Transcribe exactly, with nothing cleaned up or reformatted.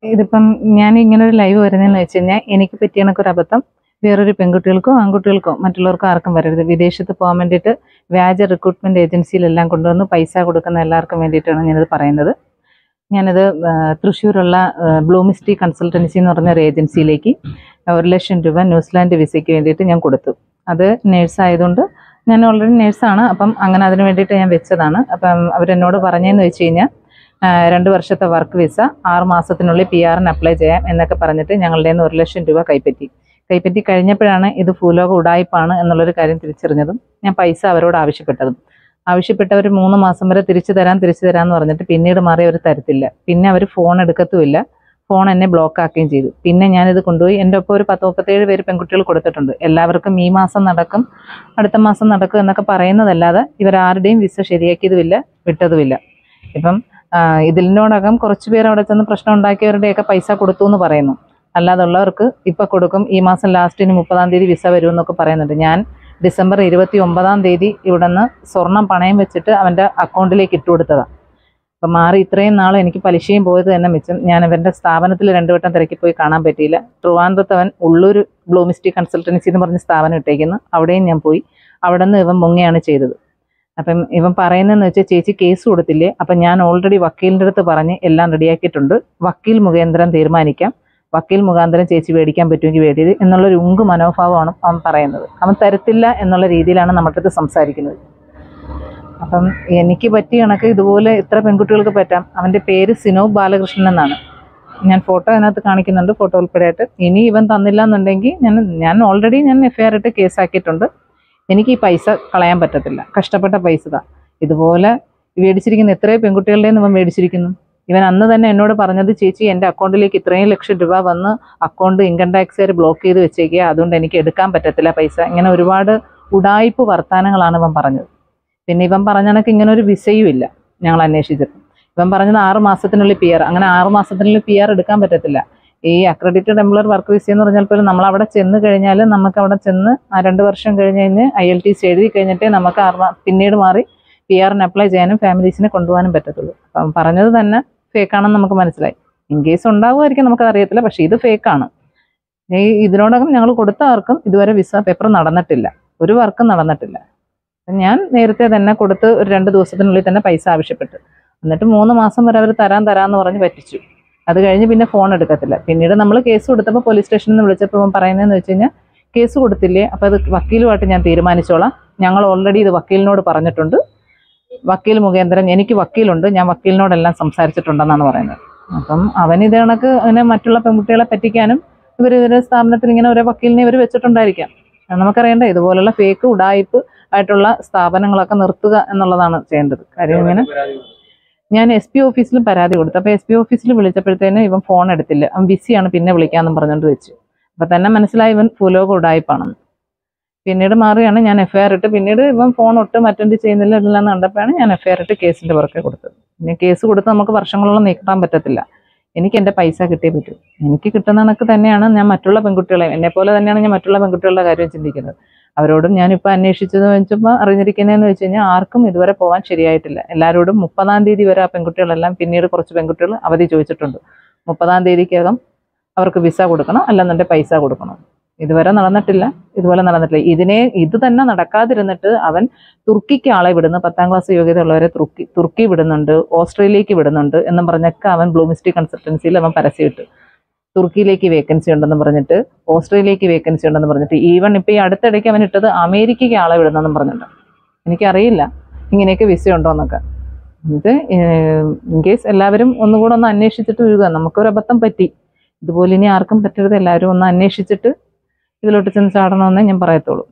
ഇതിപ്പം ഞാൻ ഇങ്ങനെ ഒരു ലൈവ് വരുന്നതെന്ന് വെച്ച് കഴിഞ്ഞാൽ എനിക്ക് പറ്റിയ കണക്കൊരു അബദ്ധം വേറൊരു പെൺകുട്ടികൾക്കോ ആൺകുട്ടികൾക്കോ മറ്റുള്ളവർക്കോ ആർക്കും വരരുത്. വിദേശത്ത് പോകാൻ വേണ്ടിയിട്ട് വ്യാജ റിക്രൂട്ട്മെൻറ്റ് ഏജൻസിയിലെല്ലാം കൊണ്ടുവന്ന് പൈസ കൊടുക്കുന്ന എല്ലാവർക്കും വേണ്ടിയിട്ടാണ് ഞാനിത് പറയുന്നത്. ഞാനിത് തൃശ്ശൂരുള്ള ബ്ലൂമിസ്റ്റി കൺസൾട്ടൻസി എന്ന് പറഞ്ഞ ഒരു ഏജൻസിയിലേക്ക് ഒരു ലക്ഷം രൂപ ന്യൂസിലാൻഡ് വിസയ്ക്ക് വേണ്ടിയിട്ട് ഞാൻ കൊടുത്തു. അത് നേഴ്സായതുകൊണ്ട് ഞാൻ ഓൾറെഡി നേഴ്സാണ്. അപ്പം അങ്ങനെ അതിന് വേണ്ടിയിട്ട് ഞാൻ വെച്ചതാണ്. അപ്പം അവരെന്നോട് പറഞ്ഞതെന്ന് വെച്ച് കഴിഞ്ഞാൽ രണ്ട് വർഷത്തെ വർക്ക് വിസ ആറ് മാസത്തിനുള്ളിൽ പി ആറിന് അപ്ലൈ ചെയ്യാം എന്നൊക്കെ പറഞ്ഞിട്ട് ഞങ്ങളുടെ നിന്ന് ഒരു ലക്ഷം രൂപ കൈപ്പറ്റി കൈപ്പറ്റി കഴിഞ്ഞപ്പോഴാണ് ഇത് ഭൂലോക ഉടായ്പാണ് എന്നുള്ളൊരു കാര്യം തിരിച്ചറിഞ്ഞതും ഞാൻ പൈസ അവരോട് ആവശ്യപ്പെട്ടതും. ആവശ്യപ്പെട്ടവർ മൂന്ന് മാസം വരെ തിരിച്ചു തരാൻ തിരിച്ചു തരാമെന്ന് പറഞ്ഞിട്ട് പിന്നീട് മാറി അവർ തരത്തില്ല. പിന്നെ അവർ ഫോൺ എടുക്കത്തുമില്ല. ഫോൺ എന്നെ ബ്ലോക്ക് ആക്കുകയും ചെയ്തു. പിന്നെ ഞാനിത് കൊണ്ടുപോയി എൻ്റെ ഒപ്പം ഒരു പത്ത് മുപ്പത്തേഴ് പേര് പെൺകുട്ടികൾ കൊടുത്തിട്ടുണ്ട്. എല്ലാവർക്കും ഈ മാസം നടക്കും അടുത്ത മാസം നടക്കും എന്നൊക്കെ പറയുന്നതല്ലാതെ ഇവരാരുടെയും വിസ ശരിയാക്കിയതുമില്ല വിട്ടതുമില്ല. ഇപ്പം ഇതിനോടകം കുറച്ച് പേർ അവിടെ ചെന്ന് പ്രശ്നം ഉണ്ടാക്കിയവരുടെയൊക്കെ പൈസ കൊടുത്തു എന്ന് പറയുന്നു. അല്ലാതുള്ളവർക്ക് ഇപ്പം കൊടുക്കും, ഈ മാസം ലാസ്റ്റിന് മുപ്പതാം തീയതി വിസ വരുമെന്നൊക്കെ പറയുന്നുണ്ട്. ഞാൻ ഡിസംബർ ഇരുപത്തി ഒമ്പതാം തീയതി ഇവിടെ നിന്ന് സ്വർണം പണയം വെച്ചിട്ട് അവൻ്റെ അക്കൗണ്ടിലേക്ക് ഇട്ട് കൊടുത്തതാണ്. അപ്പം മാറി ഇത്രയും നാൾ എനിക്ക് പലിശയും പോയത് തന്നെ മിച്ചം. ഞാൻ അവൻ്റെ സ്ഥാപനത്തിൽ രണ്ടു വട്ടം തിരക്കി പോയി കാണാൻ പറ്റിയില്ല. ട്രിവാൻഡ്രത്ത് അവൻ ഉള്ളൂർ ബ്ലൂമിസ്റ്റി കൺസൾട്ടൻസി എന്ന് പറഞ്ഞ സ്ഥാപനം ഇട്ടേക്കുന്നു. അവിടെയും ഞാൻ പോയി. അവിടെ നിന്ന് ഇവൻ മുങ്ങയാണ് ചെയ്തത്. അപ്പം ഇവൻ പറയുന്നതെന്ന് വെച്ചാൽ ചേച്ചി കേസ് കൊടുത്തില്ലേ, അപ്പം ഞാൻ ഓൾറെഡി വക്കീലിൻ്റെ അടുത്ത് പറഞ്ഞ് എല്ലാം റെഡിയാക്കിയിട്ടുണ്ട്, വക്കീൽ മുഖേന്ദ്രം തീരുമാനിക്കാം, വക്കീൽ മുഖാന്തരം ചേച്ചി മേടിക്കാൻ പറ്റുമെങ്കിൽ വേണ്ടിയത് എന്നുള്ളൊരു ഉങ്ക് മനോഭാവമാണ് അവൻ പറയുന്നത്. അവൻ തരത്തില്ല എന്നുള്ള രീതിയിലാണ് നമ്മുടെ അടുത്ത് സംസാരിക്കുന്നത്. അപ്പം എനിക്ക് പറ്റിയ കണക്ക് ഇതുപോലെ ഇത്ര പെൺകുട്ടികൾക്ക് പറ്റാം. അവൻ്റെ പേര് സിനോബ് ബാലകൃഷ്ണൻ എന്നാണ്. ഞാൻ ഫോട്ടോ അതിനകത്ത് കാണിക്കുന്നുണ്ട്, ഫോട്ടോ ഉൾപ്പെടെയായിട്ട്. ഇനി ഇവൻ തന്നില്ല എന്നുണ്ടെങ്കിൽ ഞാൻ ഞാൻ ഓൾറെഡി ഞാൻ എഫ് ഐ ആർ ഇട്ട് കേസാക്കിയിട്ടുണ്ട്. എനിക്ക് ഈ പൈസ കളയാൻ പറ്റത്തില്ല, കഷ്ടപ്പെട്ട പൈസ താ. ഇതുപോലെ മേടിച്ചിരിക്കുന്ന എത്രയോ പെൺകുട്ടികളുടെ നിന്ന് ഇവൻ മേടിച്ചിരിക്കുന്നു. ഇവൻ അന്ന് തന്നെ എന്നോട് പറഞ്ഞത് ചേച്ചി എൻ്റെ അക്കൗണ്ടിലേക്ക് ഇത്രയും ലക്ഷം രൂപ വന്ന് അക്കൗണ്ട് ഇൻകം ടാക്സുകാർ ബ്ലോക്ക് ചെയ്ത് വെച്ചേക്കുക, അതുകൊണ്ട് എനിക്ക് എടുക്കാൻ പറ്റത്തില്ല പൈസ. ഇങ്ങനെ ഒരുപാട് ഉടായ്പ് വർത്തമാനങ്ങളാണ് ഇവൻ പറഞ്ഞത്. പിന്നെ ഇവൻ പറഞ്ഞ കണക്ക് ഇങ്ങനെ ഒരു വിസയും ഇല്ല ഞങ്ങൾ അന്വേഷിച്ചിട്ട്. ഇവൻ പറഞ്ഞത് ആറ് മാസത്തിനുള്ളിൽ പി ആർ, അങ്ങനെ ആറ് മാസത്തിനുള്ളിൽ പി ആർ എടുക്കാൻ പറ്റത്തില്ല. ഈ അക്രഡിറ്റഡ് എംപ്ലോയർ വർക്ക് വിസ എന്ന് പറഞ്ഞാൽ പോലും നമ്മളവിടെ ചെന്ന് കഴിഞ്ഞാൽ നമുക്ക് അവിടെ ചെന്ന് ആ രണ്ട് വർഷം കഴിഞ്ഞ് കഴിഞ്ഞ് ഐ എൽ ടി സി എഴുതി കഴിഞ്ഞിട്ടേ നമുക്ക് ആറ് പിന്നീട് മാറി പി ആറിന് അപ്ലൈ ചെയ്യാനും ഫാമിലീസിനെ കൊണ്ടുപോകാനും പറ്റത്തുള്ളൂ. അപ്പം പറഞ്ഞത് തന്നെ ഫേക്കാണെന്ന് നമുക്ക് മനസ്സിലായി. ഇൻ കേസ് ഉണ്ടാകുമായിരിക്കും, നമുക്കത് അറിയത്തില്ല. പക്ഷേ ഇത് ഫേക്കാണ്. ഈ ഇതിനോടകം ഞങ്ങൾ കൊടുത്ത ആർക്കും ഇതുവരെ വിസ പേപ്പർ നടന്നിട്ടില്ല, ഒരു വർക്കും നടന്നിട്ടില്ല. ഞാൻ നേരത്തെ തന്നെ കൊടുത്ത് ഒരു രണ്ട് ദിവസത്തിനുള്ളിൽ തന്നെ പൈസ ആവശ്യപ്പെട്ടു. എന്നിട്ട് മൂന്ന് മാസം വരെ അവർ തരാൻ തരാമെന്ന് പറഞ്ഞ് പറ്റിച്ചു. അത് കഴിഞ്ഞ് പിന്നെ ഫോൺ എടുക്കത്തില്ല. പിന്നീട് നമ്മൾ കേസ് കൊടുത്തപ്പോൾ പോലീസ് സ്റ്റേഷനിൽ നിന്ന് വിളിച്ചപ്പോൾ പറയുന്നതെന്ന് വെച്ച് കഴിഞ്ഞാൽ കേസ് കൊടുത്തില്ലേ, അപ്പോൾ അത് വക്കീലുമായിട്ട് ഞാൻ തീരുമാനിച്ചോളാം, ഞങ്ങൾ ഓൾറെഡി ഇത് വക്കീലിനോട് പറഞ്ഞിട്ടുണ്ട്, വക്കീൽ മുഖേന്ദ്രം എനിക്ക് വക്കീലുണ്ട്, ഞാൻ വക്കീലിനോടെല്ലാം സംസാരിച്ചിട്ടുണ്ടെന്നാണ് പറയുന്നത്. അപ്പം അവനിത് കണക്ക് അങ്ങനെ മറ്റുള്ള പെൺകുട്ടികളെ പറ്റിക്കാനും ഇവർ ഇവരുടെ സ്ഥാപനത്തിൽ ഇങ്ങനെ ഒരു വക്കീലിനെ ഇവർ വെച്ചിട്ടുണ്ടായിരിക്കാം. നമുക്കറിയേണ്ട ഇതുപോലുള്ള ഫേക്ക് ഉടായ്പ് ആയിട്ടുള്ള സ്ഥാപനങ്ങളൊക്കെ നിർത്തുക എന്നുള്ളതാണ് ചെയ്യേണ്ടത്. കാര്യം ഇങ്ങനെ ഞാൻ എസ് പി ഓഫീസിലും പരാതി കൊടുത്തു. അപ്പോൾ എസ് പി ഓഫീസിൽ വിളിച്ചപ്പോഴത്തേനും ഇവൻ ഫോൺ എടുത്തില്ല, അവൻ ബിസിയാണ്, പിന്നെ വിളിക്കാമെന്നും പറഞ്ഞുകൊണ്ട് വെച്ചു. അപ്പം തന്നെ മനസ്സിലായി ഇവൻ ഭൂലോക ഉടായ്പാണെന്ന്. പിന്നീട് മാറിയാണ് ഞാൻ എഫ് ഐ ആർ ഇട്ട്, പിന്നീട് ഇവൻ ഫോൺ ഒട്ട് അറ്റൻഡ് ചെയ്യുന്നില്ല ഇല്ലെന്ന് കണ്ടപ്പോഴാണ് ഞാൻ എഫ് ഐ ആർ ഇട്ട് കേസിൻ്റെ പുറകെ കൊടുത്തത്. പിന്നെ കേസ് കൊടുത്ത് നമുക്ക് വർഷങ്ങളോളം നീക്കാൻ പറ്റത്തില്ല. എനിക്ക് എൻ്റെ പൈസ കിട്ടിയേ പറ്റൂ. എനിക്ക് കിട്ടുന്ന കണക്ക് തന്നെയാണ് ഞാൻ മറ്റുള്ള പെൺകുട്ടികളെ, എന്നെപ്പോലെ തന്നെയാണ് ഞാൻ മറ്റുള്ള പെൺകുട്ടികളുടെ കാര്യം ചിന്തിക്കുന്നത്. അവരോടും ഞാനിപ്പോൾ അന്വേഷിച്ചത് വെച്ചപ്പോൾ അറിഞ്ഞിരിക്കുന്നതെന്ന് വെച്ച് കഴിഞ്ഞാൽ ആർക്കും ഇതുവരെ പോകാൻ ശരിയായിട്ടില്ല. എല്ലാവരോടും മുപ്പതാം തീയതി വരെ ആ പെൺകുട്ടികളെല്ലാം, പിന്നീട് കുറച്ച് പെൺകുട്ടികൾ അവധി ചോദിച്ചിട്ടുണ്ട്, മുപ്പതാം തീയതിക്കകം അവർക്ക് വിസ കൊടുക്കണം, അല്ലെന്നുണ്ടെങ്കിൽ പൈസ കൊടുക്കണം. ഇതുവരെ നടന്നിട്ടില്ല, ഇതുപോലെ നടന്നിട്ടില്ല. ഇതിനെ ഇത് തന്നെ നടക്കാതിരുന്നിട്ട് അവൻ തുർക്കിക്ക് ആളെ വിടുന്നു, പത്താം ക്ലാസ് യോഗ്യതയുള്ളവരെ തുർക്കി തുർക്കി വിടുന്നുണ്ട്, ഓസ്ട്രേലിയക്ക് വിടുന്നുണ്ട് എന്നും പറഞ്ഞൊക്കെ അവൻ ബ്ലൂമിസ്റ്റി കൺസൾട്ടൻസിയിൽ അവൻ പരസ്യം ഇട്ട് തുർക്കിയിലേക്ക് വേക്കൻസി ഉണ്ടെന്ന് പറഞ്ഞിട്ട്, ഓസ്ട്രേലിയക്ക് വേക്കൻസി ഉണ്ടെന്ന് പറഞ്ഞിട്ട്, ഈവൻ ഇപ്പോൾ ഈ അടുത്തിടയ്ക്ക് അവൻ ഇട്ടത് അമേരിക്കയ്ക്ക് ആളെ വിടുന്നെന്നും പറഞ്ഞിട്ട്. എനിക്കറിയില്ല ഇങ്ങനെയൊക്കെ വിസ ഉണ്ടോ എന്നൊക്കെ. ഇത് ഇൻ കേസ് എല്ലാവരും ഒന്നുകൂടെ ഒന്ന് അന്വേഷിച്ചിട്ട് വീഴുക. നമുക്കൊരബദ്ധം പറ്റി, ഇതുപോലെ ഇനി ആർക്കും പറ്റരുത്. എല്ലാവരും ഒന്ന് അന്വേഷിച്ചിട്ട് ഇതിലോട്ട് ചെന്ന് ചാടണമെന്നേ ഞാൻ പറയത്തുള്ളൂ.